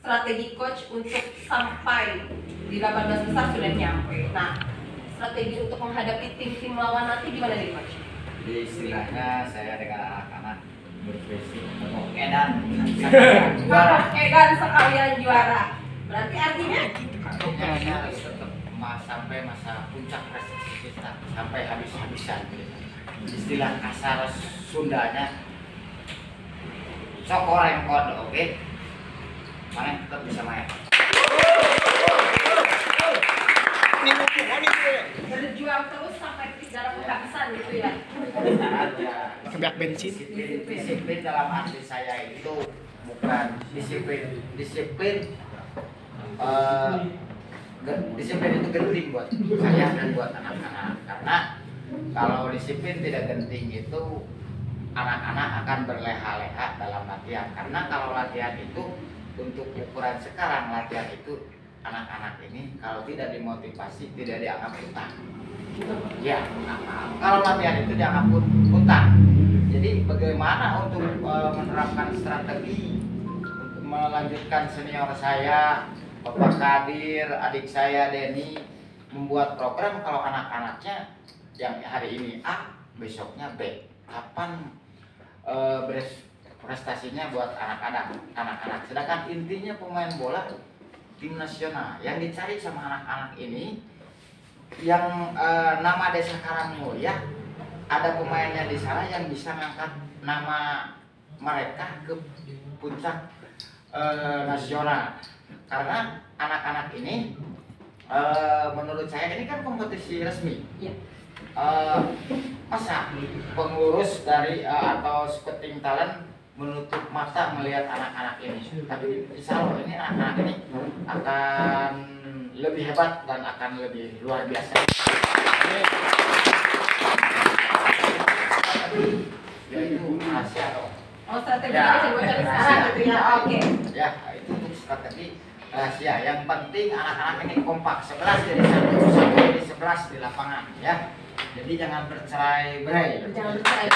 strategi coach untuk sampai di 18 besar sudah nyampe. Nah, strategi untuk menghadapi tim-tim lawan nanti gimana nih coach? Jadi istilahnya saya dengan anak-anak bervisi untuk edan juara. Edan sekalian juara. Berarti artinya Artinya harus tetap sampai masa puncak prestasi kita sampai habis-habisan. Istilah kasar Sundanya sok orang kode, oke? Mana tetap bisa main. berjuang terus sampai dalam kehabisan gitu ya. Kebiak bensin. Disiplin dalam arti saya itu bukan disiplin. Disiplin itu genting buat saya dan buat anak-anak, karena kalau disiplin tidak genting itu anak-anak akan berleha-leha dalam latihan. Karena kalau latihan itu untuk ukuran sekarang, latihan itu anak-anak ini kalau tidak dimotivasi tidak dianggap utang. Ya, kalau latihan itu dianggap utang. Jadi bagaimana untuk menerapkan strategi untuk melanjutkan senior saya, Bapak Kadir, adik saya Denny, membuat program kalau anak-anaknya yang hari ini A, besoknya B. Kapan prestasinya buat anak-anak. Sedangkan intinya pemain bola tim nasional yang dicari sama anak-anak ini yang nama Desa Karangmulya, ada pemainnya di sana yang bisa ngangkat nama mereka ke puncak nasional. Karena anak-anak ini menurut saya ini kan kompetisi resmi. Ya. Masa pengurus dari atau scouting talent menutup mata melihat anak-anak ini? Tapi insya Allah ini anak-anak ini akan lebih hebat dan akan lebih luar biasa. Ya itu rahasia dong. Oh, strategi Ya, yang gue cari sekarang gitu ya. Oke. Ya, itu untuk strategi rahasia. Yang penting anak-anak ini kompak, 11 jadi satu jadi 11 di lapangan ya. Jadi jangan bercerai-berai. Jangan bercerai.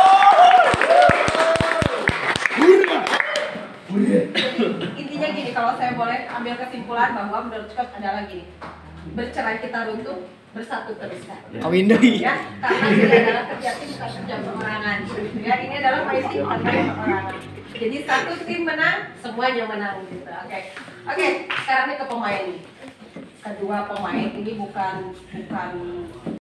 Intinya gini, kalau saya boleh ambil kesimpulan bahwa menurut coach adalah gini, bercerai kita runtuh, bersatu terus kan. Kawin deui. Ya, karena ini adalah kerja tim bukan kerja perorangan. Ya, ini adalah fighting bukan main perorangan. Jadi satu tim menang, semuanya menang gitu. Oke, sekarang ini ke pemain nih. Kedua pemain ini bukan